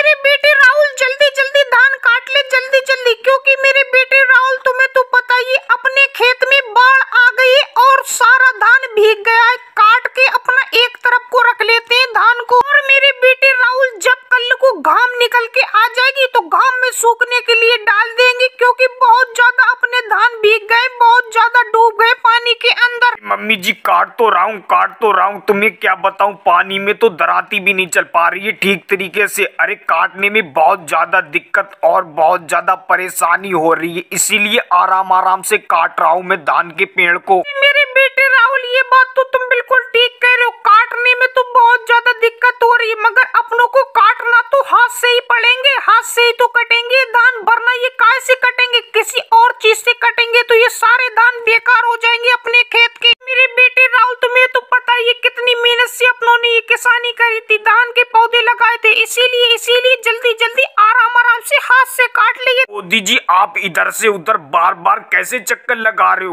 मेरे बेटे राहुल जल्दी जल्दी धान काट ले, जल्दी जल्दी, क्योंकि मेरे बेटे राहुल तुम्हें तो पता ही अपने खेत में बाढ़ आ गई है और सारा धान भीग गया है। काट के अपना एक तरफ को रख लेते हैं धान को। और मेरे बेटे राहुल जब कल को घाम निकल के आ जाएगी तो घाम में सूखने के लिए डाल देंगे, क्योंकि बहुत ज्यादा अपने धान भीग गए, बहुत ज्यादा डूब गए पानी के अंदर। मम्मी जी काट तो रहा हूँ, तुम्हें क्या बताऊं, पानी में तो दराती भी नहीं चल पा रही है ठीक तरीके से। अरे काटने में बहुत ज्यादा दिक्कत और बहुत ज्यादा परेशानी हो रही है, इसीलिए आराम आराम से काट रहा हूँ मैं धान के पेड़ को। मेरे बेटे राहुल ये बात तो तुम बिल्कुल ठीक कह रहे हो, काटने में तो बहुत ज्यादा दिक्कत हो रही है, मगर अपनों को काटना तो हाथ से ही पड़ेंगे, हाथ से ही तो कटेंगे धान, वरना ये काय से कटेंगे, किसी और चीज से कटेंगे तो ये सारे धान बेकार हो जाएंगे अपने खेत के। मेरे बेटे राहुल तुम्हें तो पता ही कितनी मेहनत से अपनों ने ये किसानी करी थी, धान के पौधे लगाए थे, इसीलिए जल्दी जल्दी आराम से हाथ से काट लिए। मोदी जी आप इधर से उधर बार बार कैसे चक्कर लगा रहे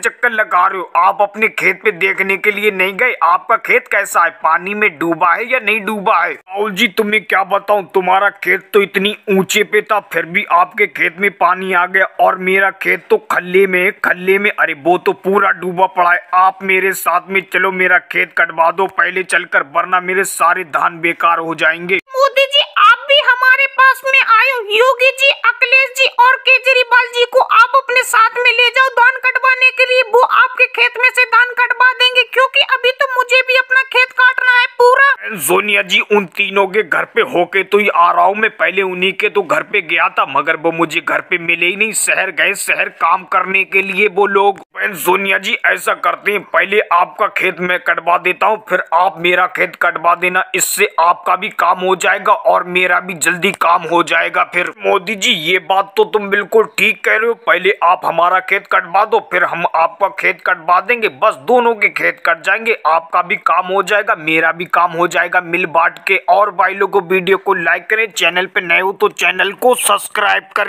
हो, आप अपने खेत पे देखने के लिए नहीं गए? आपका खेत कैसा है, पानी में डूबा है या नहीं डूबा है? राहुल जी तुम्हें क्या बताऊं, तुम्हारा खेत तो इतनी ऊंचे पे था फिर भी आपके खेत में पानी आ गया, और मेरा खेत तो खल्ले में अरे वो तो पूरा डूबा पड़ा है। आप मेरे साथ में चलो, मेरा खेत कटवा दो पहले चलकर, वरना मेरे सारे धान बेकार हो जाएंगे। मोदी जी आप भी हमारे पास में आए हो, योगी जी, अखिलेश जी और केजरीवाल जी को आप अपने साथ में ले जाओ धान कटवाने के लिए, वो आपके खेत में से धान कटवा देंगे, क्योंकि अभी तो मुझे भी अपना खेत काटना है पूरा। सोनिया जी उन तीनों के घर पे होके तो ही आ रहा हूँ मैं, पहले उन्हीं के तो घर पे गया था मगर वो मुझे घर पे मिले ही नहीं, शहर गए शहर काम करने के लिए वो लोग। सोनिया जी ऐसा करते हैं, पहले आपका खेत मैं कटवा देता हूँ, फिर आप मेरा खेत कटवा देना, इससे आपका भी काम हो जाएगा और मेरा भी जल्दी काम हो जाएगा। फिर मोदी जी ये बात तो तुम बिल्कुल ठीक कह रहे हो, पहले आप हमारा खेत कटवा दो फिर हम आपका खेत कटवा देंगे, बस दोनों के खेत कट जाएंगे, आपका भी काम हो जाएगा मेरा भी काम हो जाएगा मिल बांट के। और भाई लोगों वीडियो को लाइक करें, चैनल पे नए हो तो चैनल को सब्सक्राइब करें।